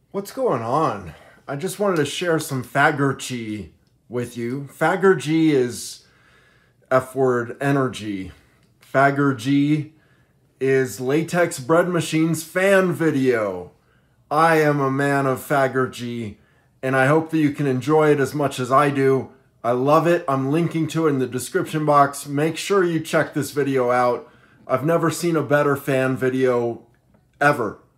What's going on? I just wanted to share some faggergy with you. Faggergy is F word energy. Faggergy is Latex Bread Machine's fan video. I am a man of faggergy, and I hope that you can enjoy it as much as I do. I love it. I'm linking to it in the description box. Make sure you check this video out. I've never seen a better fan video ever.